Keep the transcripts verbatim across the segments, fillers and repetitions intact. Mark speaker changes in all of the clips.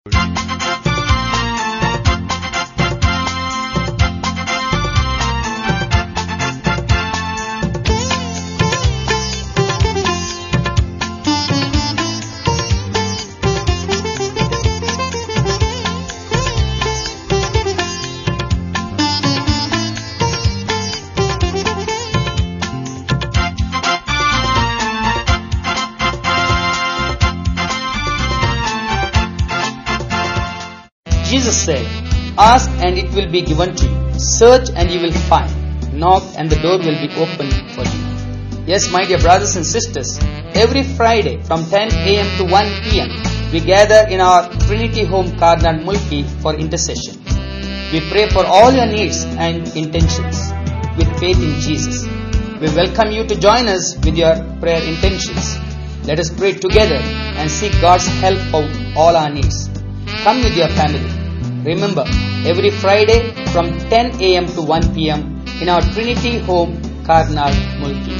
Speaker 1: Jesus said, "Ask and it will be given to you. Search and you will find. Knock and the door will be opened for you." Yes, my dear brothers and sisters, every Friday from ten a.m. to one p.m. we gather in our Trinity home Karnal Mulki for intercession. We pray for all your needs and intentions with faith in Jesus. We welcome you to join us with your prayer intentions. Let us pray together and seek God's help for all our needs. Come with your family. Remember, every Friday from ten a.m. to one p.m. in our Trinity home, Karnal Mulki.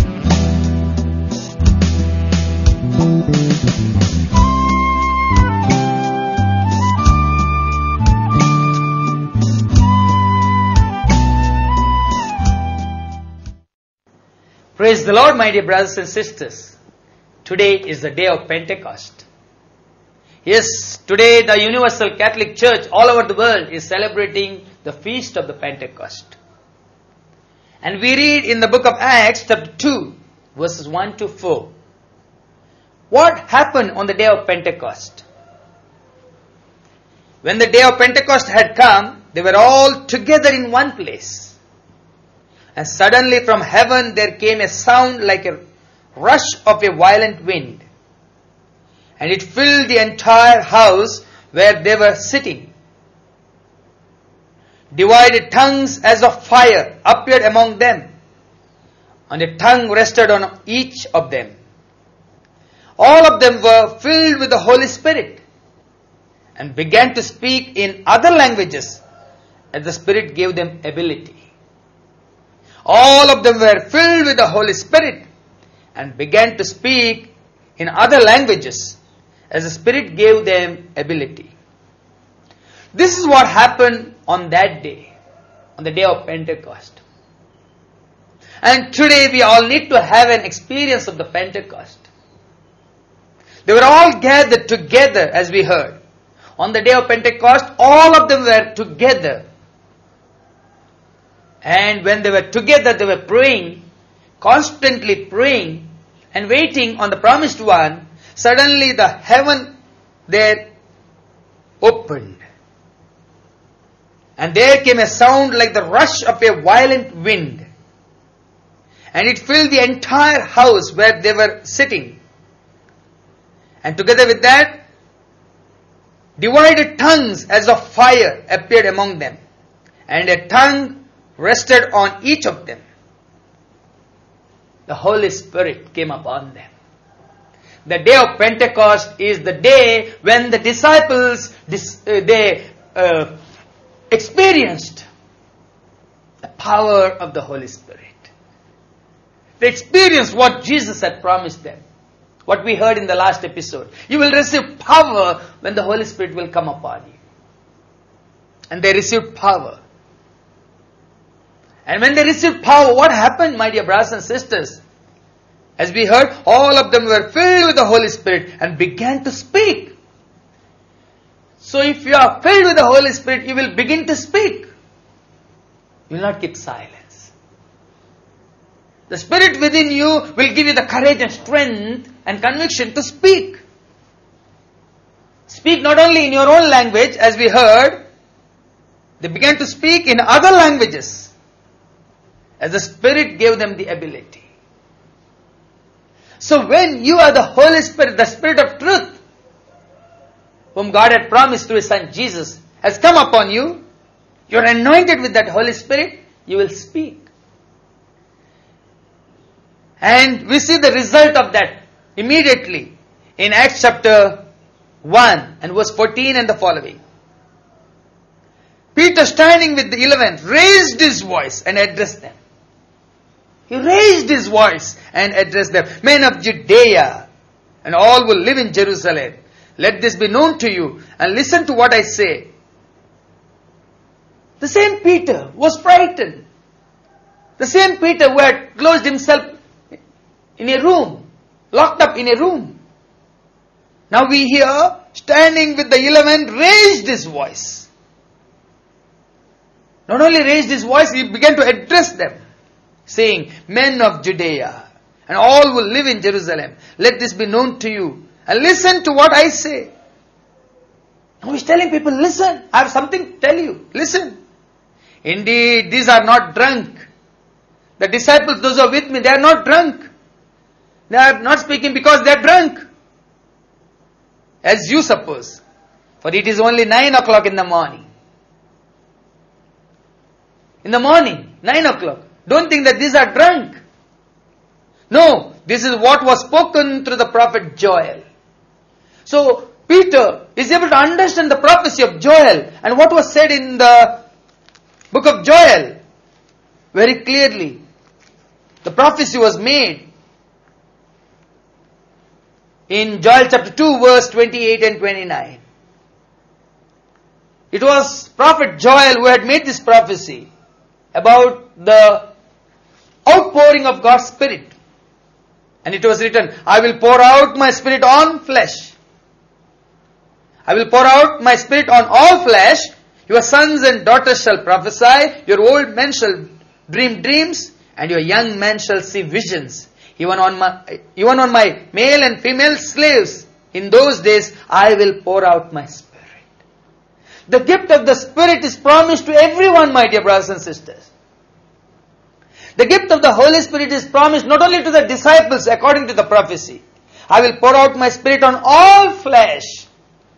Speaker 1: Praise the Lord, my dear brothers and sisters. Today is the day of Pentecost. Yes, today the Universal Catholic Church all over the world is celebrating the feast of the Pentecost. And we read in the book of Acts chapter two, verses one to four. What happened on the day of Pentecost? When the day of Pentecost had come, they were all together in one place. And suddenly from heaven there came a sound like a rush of a violent wind. And it filled the entire house where they were sitting. Divided tongues as of fire appeared among them, and a tongue rested on each of them. All of them were filled with the Holy Spirit and began to speak in other languages as the Spirit gave them ability. All of them were filled with the Holy Spirit and began to speak in other languages as the Spirit gave them ability. This is what happened on that day, on the day of Pentecost. And today we all need to have an experience of the Pentecost. They were all gathered together, as we heard. On the day of Pentecost, all of them were together. And when they were together, they were praying, constantly praying and waiting on the promised one. Suddenly the heaven there opened. And there came a sound like the rush of a violent wind. And it filled the entire house where they were sitting. And together with that, divided tongues as of fire appeared among them. And a tongue rested on each of them. The Holy Spirit came upon them. The day of Pentecost is the day when the disciples, they uh, experienced the power of the Holy Spirit. They experienced what Jesus had promised them. What we heard in the last episode. You will receive power when the Holy Spirit will come upon you. And they received power. And when they received power, what happened, my dear brothers and sisters? As we heard, all of them were filled with the Holy Spirit and began to speak. So if you are filled with the Holy Spirit, you will begin to speak. You will not keep silence. The Spirit within you will give you the courage and strength and conviction to speak. Speak not only in your own language, as we heard, they began to speak in other languages, as the Spirit gave them the ability. So when you are the Holy Spirit, the Spirit of truth, whom God had promised through His Son Jesus, has come upon you, you are anointed with that Holy Spirit, you will speak. And we see the result of that immediately in Acts chapter one and verse fourteen and the following. Peter, standing with the eleven, raised his voice and addressed them. He raised his voice and addressed them. Men of Judea and all who live in Jerusalem, Let this be known to you, and listen to what I say. The same Peter was frightened. The same Peter who had closed himself in a room, locked up in a room. Now we hear, standing with the eleven, raised his voice. Not only raised his voice, he began to address them, saying, Men of Judea, and all who live in Jerusalem, let this be known to you, and listen to what I say. Now he's telling people, listen, I have something to tell you, listen. Indeed, these are not drunk. The disciples, those who are with me, they are not drunk. They are not speaking because they are drunk, as you suppose. For it is only nine o'clock in the morning. In the morning, nine o'clock. Don't think that these are drunk. No, this is what was spoken through the prophet Joel. So, Peter is able to understand the prophecy of Joel and what was said in the book of Joel very clearly. The prophecy was made in Joel chapter two, verse twenty-eight and twenty-nine. It was prophet Joel who had made this prophecy about the outpouring of God's Spirit. And it was written, I will pour out my Spirit on flesh. I will pour out my Spirit on all flesh. Your sons and daughters shall prophesy. Your old men shall dream dreams. And your young men shall see visions. Even on my, even on my male and female slaves, in those days, I will pour out my Spirit. The gift of the Spirit is promised to everyone, my dear brothers and sisters. The gift of the Holy Spirit is promised not only to the disciples according to the prophecy. I will pour out my Spirit on all flesh.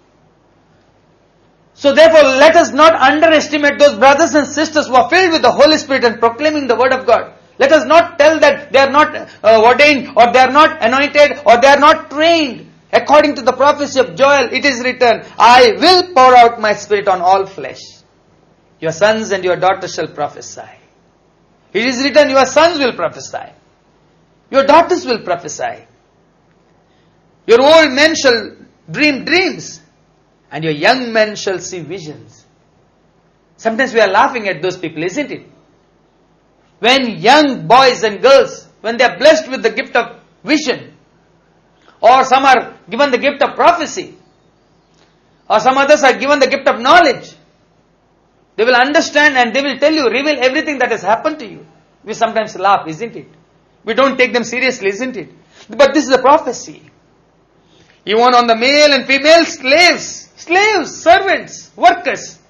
Speaker 1: So therefore, let us not underestimate those brothers and sisters who are filled with the Holy Spirit and proclaiming the Word of God. Let us not tell that they are not uh, ordained, or they are not anointed, or they are not trained. According to the prophecy of Joel, it is written, I will pour out my Spirit on all flesh. Your sons and your daughters shall prophesy. It is written, your sons will prophesy. Your daughters will prophesy. Your old men shall dream dreams. And your young men shall see visions. Sometimes we are laughing at those people, isn't it? When young boys and girls, when they are blessed with the gift of vision, or some are given the gift of prophecy, or some others are given the gift of knowledge, they will understand and they will tell you, reveal everything that has happened to you. We sometimes laugh, isn't it? We don't take them seriously, isn't it? But this is a prophecy. Even on the male and female slaves, slaves, servants, workers.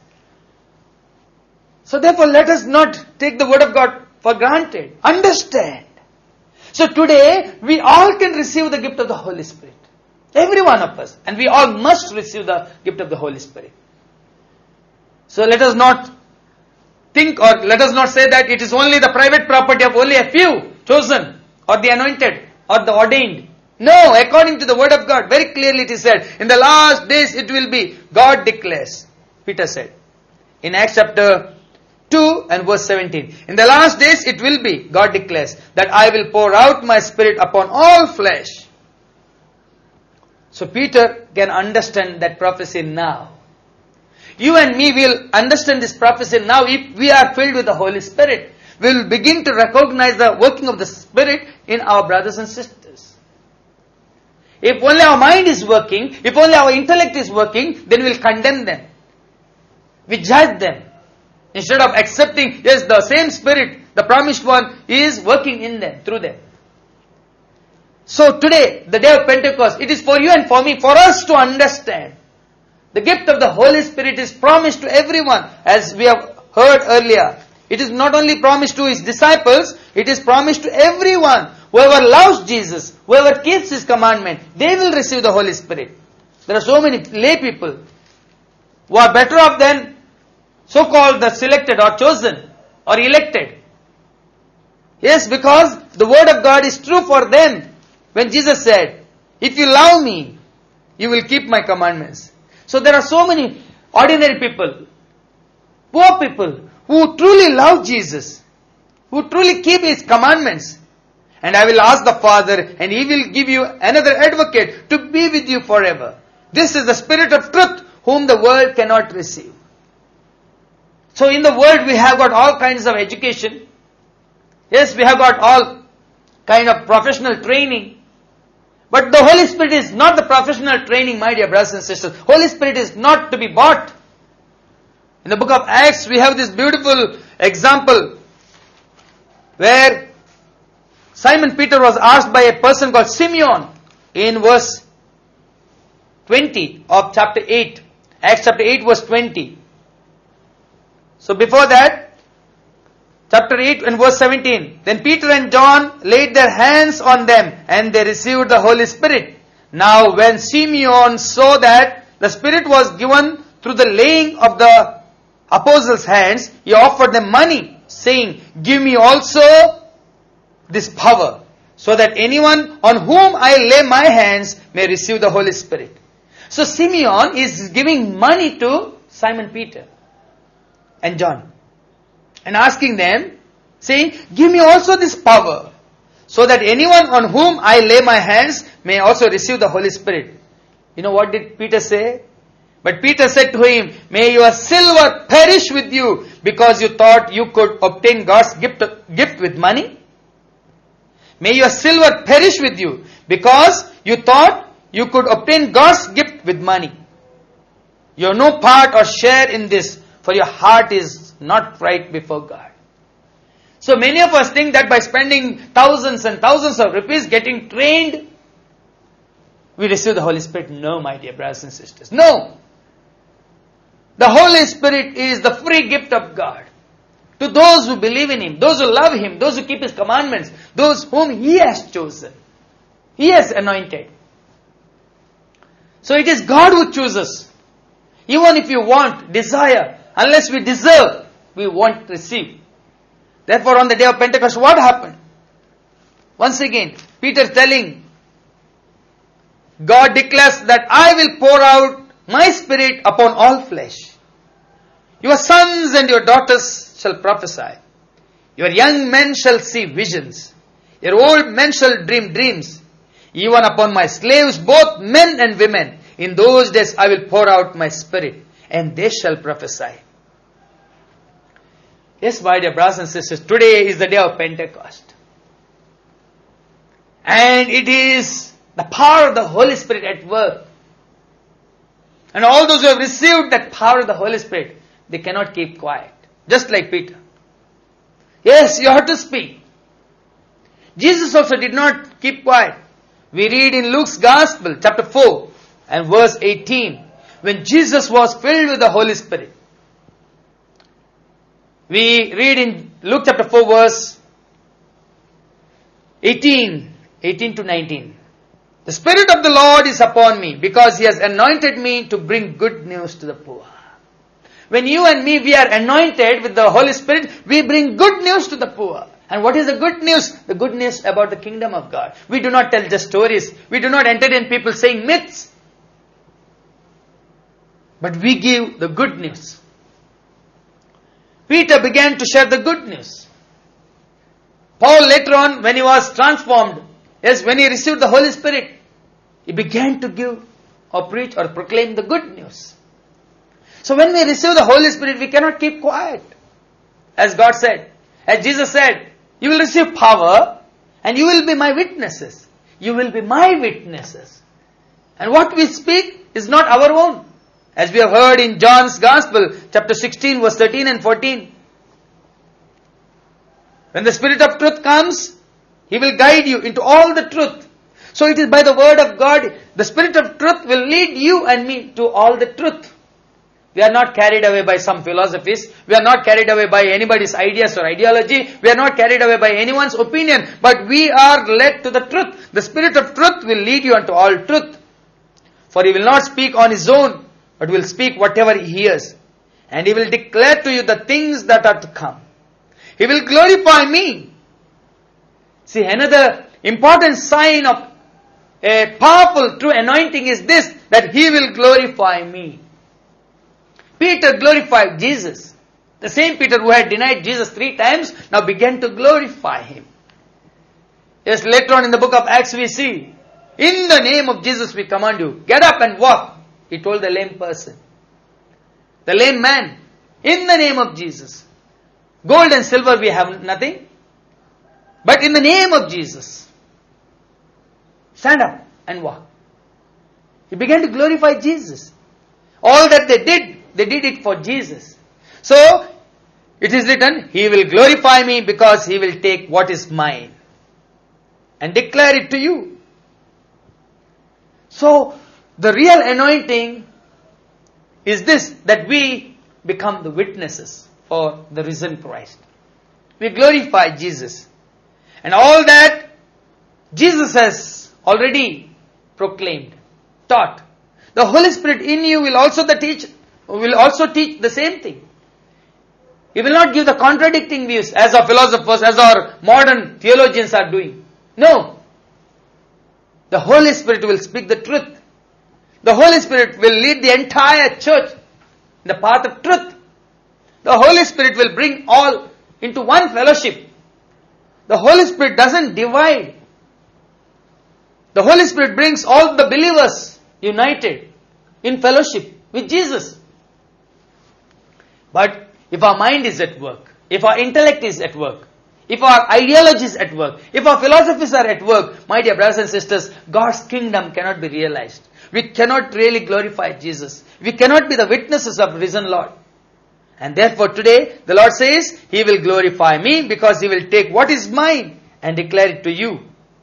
Speaker 1: So therefore, let us not take the word of God for granted. Understand. So today, we all can receive the gift of the Holy Spirit. Every one of us. And we all must receive the gift of the Holy Spirit. So let us not think, or let us not say that it is only the private property of only a few chosen, or the anointed, or the ordained. No, according to the word of God, very clearly it is said, in the last days it will be, God declares, Peter said, in Acts chapter two and verse seventeen. In the last days it will be, God declares, that I will pour out my Spirit upon all flesh. So Peter can understand that prophecy now. You and me will understand this prophecy now if we are filled with the Holy Spirit. We will begin to recognize the working of the Spirit in our brothers and sisters. If only our mind is working, if only our intellect is working, then we will condemn them. We judge them. Instead of accepting, yes, the same Spirit, the promised one, is working in them, through them. So today, the day of Pentecost, it is for you and for me, for us to understand. The gift of the Holy Spirit is promised to everyone, as we have heard earlier. It is not only promised to His disciples, it is promised to everyone. Whoever loves Jesus, whoever keeps His commandment, they will receive the Holy Spirit. There are so many lay people who are better off than so-called the selected or chosen or elected. Yes, because the word of God is true for them. When Jesus said, if you love me, you will keep my commandments. So there are so many ordinary people, poor people, who truly love Jesus, who truly keep His commandments. And I will ask the Father, and He will give you another advocate to be with you forever. This is the Spirit of truth whom the world cannot receive. So in the world we have got all kinds of education. Yes, we have got all kind of professional training. But the Holy Spirit is not the professional training, my dear brothers and sisters. Holy Spirit is not to be bought. In the book of Acts, we have this beautiful example where Simon Peter was asked by a person called Simeon in verse twenty of chapter eight. Acts chapter eight verse twenty. So before that, chapter eight and verse seventeen. Then Peter and John laid their hands on them and they received the Holy Spirit. Now when Simeon saw that the Spirit was given through the laying of the apostles' hands, he offered them money, saying, "Give me also this power, so that anyone on whom I lay my hands may receive the Holy Spirit." So Simeon is giving money to Simon Peter and John and asking them, saying, "Give me also this power, so that anyone on whom I lay my hands may also receive the Holy Spirit." You know what did Peter say? But Peter said to him, "May your silver perish with you, because you thought you could obtain God's gift, gift with money. May your silver perish with you, because you thought you could obtain God's gift with money. You have no part or share in this, for your heart is not right before God." So many of us think that by spending thousands and thousands of rupees getting trained, we receive the Holy Spirit. No, my dear brothers and sisters. No. The Holy Spirit is the free gift of God to those who believe in Him, those who love Him, those who keep His commandments, those whom He has chosen. He has anointed. So it is God who chooses. Even if you want, desire, unless we deserve, we won't receive. Therefore on the day of Pentecost, what happened? Once again, Peter telling, God declares that I will pour out my Spirit upon all flesh. Your sons and your daughters shall prophesy. Your young men shall see visions. Your old men shall dream dreams. Even upon my slaves, both men and women, in those days I will pour out my Spirit, and they shall prophesy. Yes, my dear brothers and sisters, today is the day of Pentecost. And it is the power of the Holy Spirit at work. And all those who have received that power of the Holy Spirit, they cannot keep quiet. Just like Peter. Yes, you have to speak. Jesus also did not keep quiet. We read in Luke's Gospel, chapter four and verse eighteen, when Jesus was filled with the Holy Spirit. We read in Luke chapter four verse eighteen, eighteen to nineteen. The Spirit of the Lord is upon me, because He has anointed me to bring good news to the poor. When you and me, we are anointed with the Holy Spirit, we bring good news to the poor. And what is the good news? The good news about the kingdom of God. We do not tell just stories. We do not entertain people saying myths. But we give the good news. Peter began to share the good news. Paul later on, when he was transformed, yes, when he received the Holy Spirit, he began to give or preach or proclaim the good news. So when we receive the Holy Spirit, we cannot keep quiet. As God said, as Jesus said, you will receive power and you will be my witnesses. You will be my witnesses. And what we speak is not our own. As we have heard in John's Gospel, chapter sixteen, verse thirteen and fourteen. When the Spirit of truth comes, He will guide you into all the truth. So it is by the word of God, the Spirit of truth will lead you and me to all the truth. We are not carried away by some philosophies. We are not carried away by anybody's ideas or ideology. We are not carried away by anyone's opinion. But we are led to the truth. The Spirit of truth will lead you unto all truth. For He will not speak on His own, but will speak whatever He hears. And He will declare to you the things that are to come. He will glorify me. See, another important sign of a powerful true anointing is this, that He will glorify me. Peter glorified Jesus. The same Peter who had denied Jesus three times now began to glorify Him. Yes, later on in the book of Acts we see, in the name of Jesus we command you, get up and walk. He told the lame person, the lame man, in the name of Jesus. Gold and silver we have nothing, but in the name of Jesus, stand up and walk. He began to glorify Jesus. All that they did, they did it for Jesus. So, it is written, He will glorify me because He will take what is mine and declare it to you. So, the real anointing is this, that we become the witnesses for the risen Christ. We glorify Jesus. And all that Jesus has already proclaimed, taught. The Holy Spirit in you will also the teach, will also teach the same thing. He will not give the contradicting views as our philosophers, as our modern theologians are doing. No. The Holy Spirit will speak the truth. The Holy Spirit will lead the entire church in the path of truth. The Holy Spirit will bring all into one fellowship. The Holy Spirit doesn't divide. The Holy Spirit brings all the believers united in fellowship with Jesus. But if our mind is at work, if our intellect is at work, if our ideology is at work, if our philosophies are at work, my dear brothers and sisters, God's kingdom cannot be realized. We cannot really glorify Jesus. We cannot be the witnesses of risen Lord. And therefore today, the Lord says, He will glorify me because He will take what is mine and declare it to you.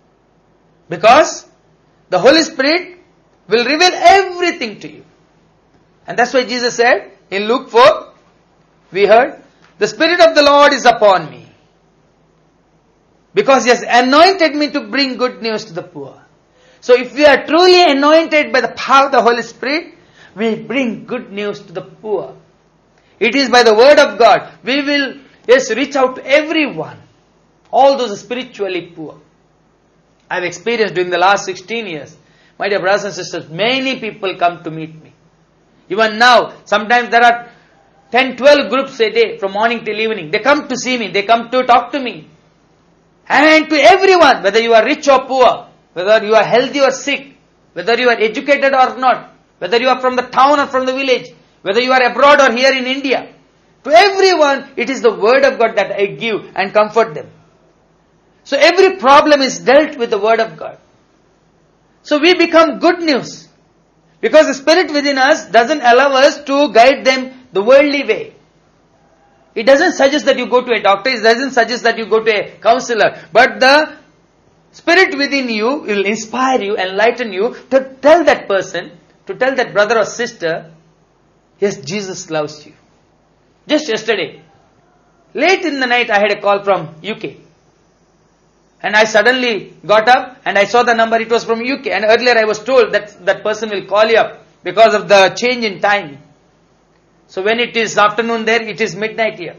Speaker 1: Because the Holy Spirit will reveal everything to you. And that's why Jesus said in Luke four, we heard, the Spirit of the Lord is upon me, because He has anointed me to bring good news to the poor. So if we are truly anointed by the power of the Holy Spirit, we bring good news to the poor. It is by the word of God. We will, yes, reach out to everyone. All those spiritually poor. I have experienced during the last sixteen years. My dear brothers and sisters, many people come to meet me. Even now, sometimes there are ten, twelve groups a day from morning till evening. They come to see me. They come to talk to me. And to everyone, whether you are rich or poor, whether you are healthy or sick, whether you are educated or not, whether you are from the town or from the village, whether you are abroad or here in India, to everyone, it is the word of God that I give and comfort them. So every problem is dealt with the word of God. So we become good news. Because the Spirit within us doesn't allow us to guide them the worldly way. It doesn't suggest that you go to a doctor. It doesn't suggest that you go to a counselor. But the Spirit within you will inspire you, enlighten you to tell that person, to tell that brother or sister, yes, Jesus loves you. Just yesterday, late in the night, I had a call from U K. And I suddenly got up and I saw the number, it was from U K. And earlier I was told that that person will call you up because of the change in time. So when it is afternoon there, it is midnight here.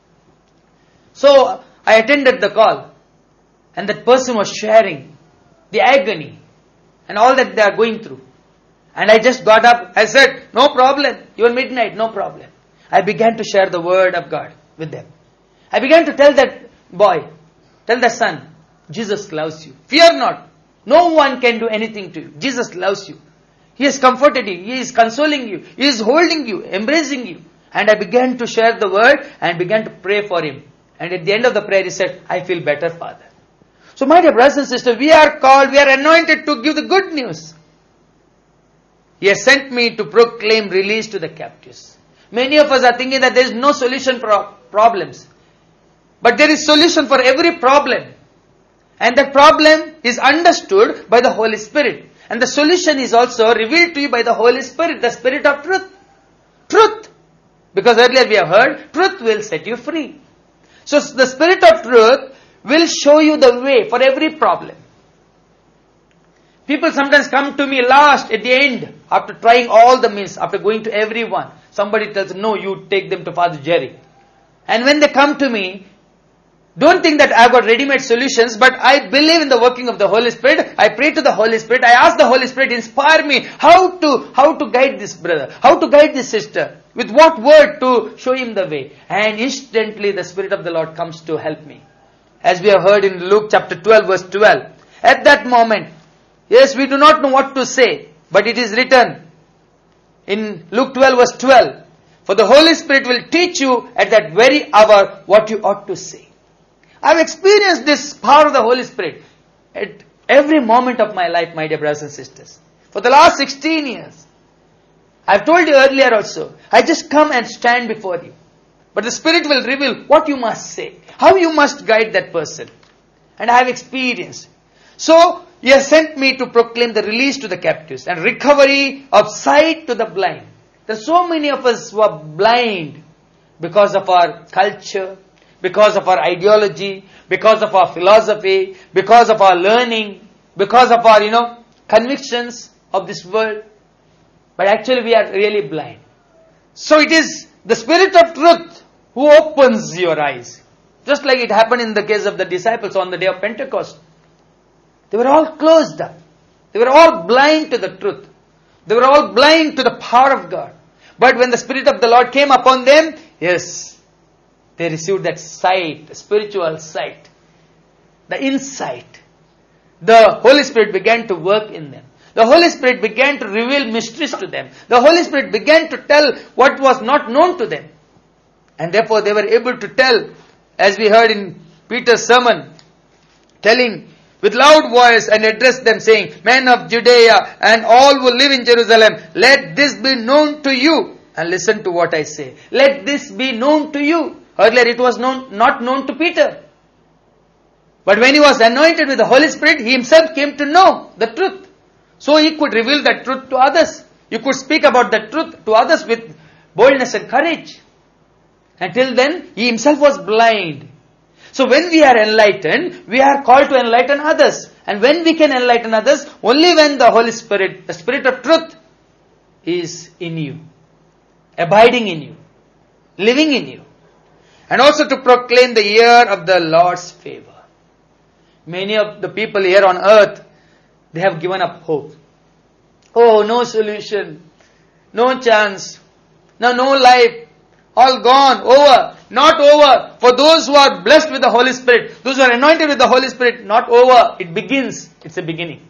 Speaker 1: So I attended the call. And that person was sharing the agony and all that they are going through. And I just got up, I said, no problem, you are midnight, no problem. I began to share the word of God with them. I began to tell that boy, tell the son, Jesus loves you. Fear not. No one can do anything to you. Jesus loves you. He has comforted you. He is consoling you. He is holding you, embracing you. And I began to share the word and began to pray for him. And at the end of the prayer he said, I feel better, Father. So my dear brothers and sisters, we are called, we are anointed to give the good news. He has sent me to proclaim release to the captives. Many of us are thinking that there is no solution for problems. But there is solution for every problem. And that problem is understood by the Holy Spirit. And the solution is also revealed to you by the Holy Spirit, the Spirit of truth. Truth. Because earlier we have heard, truth will set you free. So the Spirit of truth will show you the way for every problem. People sometimes come to me last, at the end, after trying all the means, after going to everyone. Somebody tells, no, you take them to Father Jerry. And when they come to me, don't think that I've got ready-made solutions, but I believe in the working of the Holy Spirit. I pray to the Holy Spirit. I ask the Holy Spirit, inspire me how to, how to guide this brother, how to guide this sister, with what word to show him the way. And instantly the Spirit of the Lord comes to help me. As we have heard in Luke chapter twelve verse twelve. At that moment, yes, we do not know what to say, but it is written, in Luke twelve verse twelve, for the Holy Spirit will teach you at that very hour what you ought to say. I've experienced this power of the Holy Spirit at every moment of my life, my dear brothers and sisters. For the last sixteen years. I've told you earlier also, I just come and stand before you. But the Spirit will reveal what you must say, how you must guide that person. And I have experienced. So, He has sent me to proclaim the release to the captives and recovery of sight to the blind. There are so many of us who are blind because of our culture, because of our ideology, because of our philosophy, because of our learning, because of our, you know, convictions of this world. But actually we are really blind. So it is the Spirit of truth who opens your eyes. Just like it happened in the case of the disciples on the day of Pentecost. They were all closed up. They were all blind to the truth. They were all blind to the power of God. But when the Spirit of the Lord came upon them, yes, they received that sight, spiritual sight, the insight. The Holy Spirit began to work in them. The Holy Spirit began to reveal mysteries to them. The Holy Spirit began to tell what was not known to them. And therefore they were able to tell, as we heard in Peter's sermon, telling with loud voice and address them saying, Men of Judea and all who live in Jerusalem, let this be known to you. And listen to what I say. Let this be known to you. Earlier it was known, not known to Peter. But when he was anointed with the Holy Spirit, he himself came to know the truth. So he could reveal that truth to others. You could speak about the truth to others with boldness and courage. Until then, he himself was blind. So when we are enlightened, we are called to enlighten others. And when we can enlighten others, only when the Holy Spirit, the Spirit of truth, is in you, abiding in you, living in you. And also to proclaim the year of the Lord's favor. Many of the people here on earth, they have given up hope. Oh, no solution, no chance, no, no life, all gone, over, not over. For those who are blessed with the Holy Spirit, those who are anointed with the Holy Spirit, not over, it begins, it's a beginning.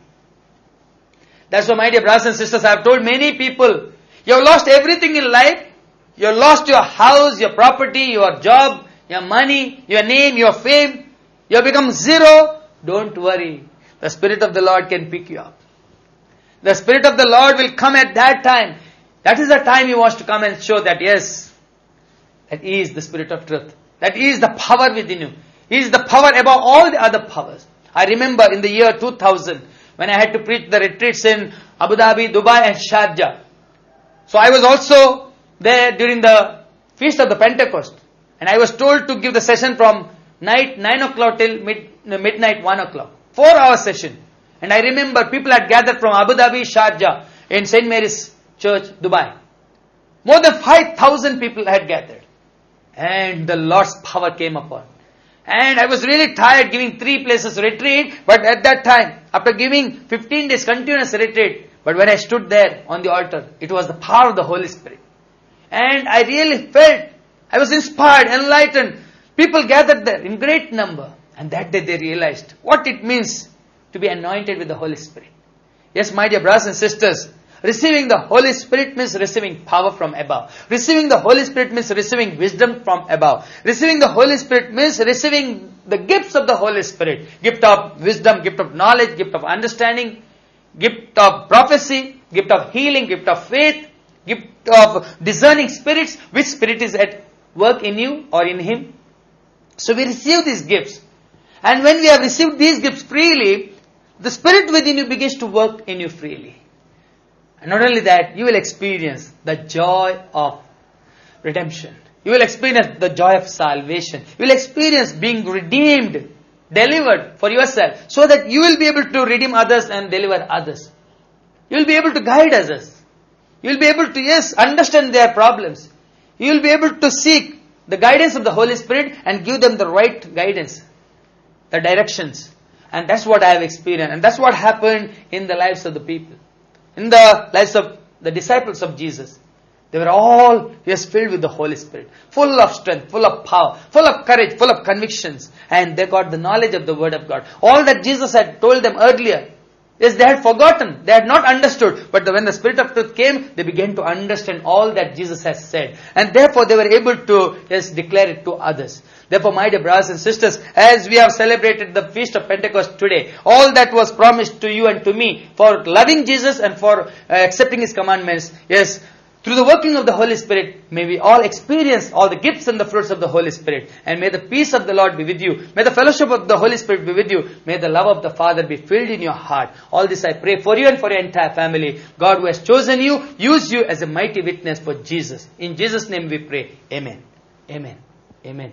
Speaker 1: That's why, my dear brothers and sisters, I have told many people, you have lost everything in life, you have lost your house, your property, your job, your money, your name, your fame, you have become zero. Don't worry. The Spirit of the Lord can pick you up. The Spirit of the Lord will come at that time. That is the time He wants to come and show that yes, that He is the Spirit of truth. That He is the power within you. He is the power above all the other powers. I remember in the year two thousand, when I had to preach the retreats in Abu Dhabi, Dubai and Sharjah. So I was also there during the Feast of the Pentecost. And I was told to give the session from night nine o'clock till mid, midnight one o'clock. Four hour session. And I remember people had gathered from Abu Dhabi, Sharjah, in Saint Mary's Church, Dubai. More than five thousand people had gathered. And the Lord's power came upon. And I was really tired giving three places retreat. But at that time, after giving fifteen days continuous retreat, but when I stood there on the altar, it was the power of the Holy Spirit. And I really felt, I was inspired, enlightened. People gathered there in great number. And that day they realized what it means to be anointed with the Holy Spirit. Yes, my dear brothers and sisters, receiving the Holy Spirit means receiving power from above. Receiving the Holy Spirit means receiving wisdom from above. Receiving the Holy Spirit means receiving the gifts of the Holy Spirit. Gift of wisdom, gift of knowledge, gift of understanding, gift of prophecy, gift of healing, gift of faith, gift of discerning spirits. Which spirit is at work in you or in him? So we receive these gifts. And when we have received these gifts freely, the Spirit within you begins to work in you freely. And not only that, you will experience the joy of redemption. You will experience the joy of salvation. You will experience being redeemed, delivered for yourself, so that you will be able to redeem others and deliver others. You will be able to guide others. You will be able to, yes, understand their problems. You will be able to seek the guidance of the Holy Spirit and give them the right guidance, the directions. And that's what I have experienced. And that's what happened in the lives of the people. In the lives of the disciples of Jesus. They were all, yes, filled with the Holy Spirit. Full of strength, full of power, full of courage, full of convictions. And they got the knowledge of the Word of God. All that Jesus had told them earlier, Yes, they had forgotten. They had not understood. But when the Spirit of truth came, they began to understand all that Jesus has said. And therefore they were able to, yes, declare it to others. Therefore, my dear brothers and sisters, as we have celebrated the Feast of Pentecost today, all that was promised to you and to me for loving Jesus and for uh, accepting His commandments, yes, through the working of the Holy Spirit, may we all experience all the gifts and the fruits of the Holy Spirit. And may the peace of the Lord be with you. May the fellowship of the Holy Spirit be with you. May the love of the Father be filled in your heart. All this I pray for you and for your entire family. God who has chosen you, use you as a mighty witness for Jesus. In Jesus' name we pray. Amen. Amen. Amen.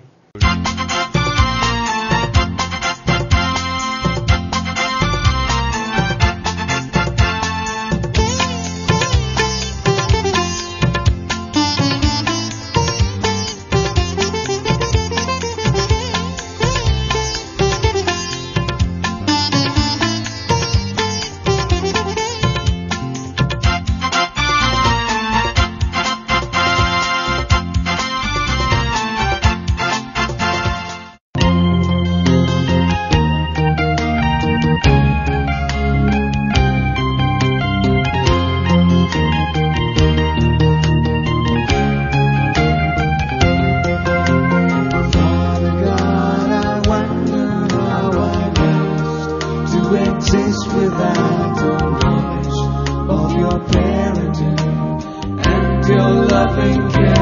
Speaker 2: Your loving care.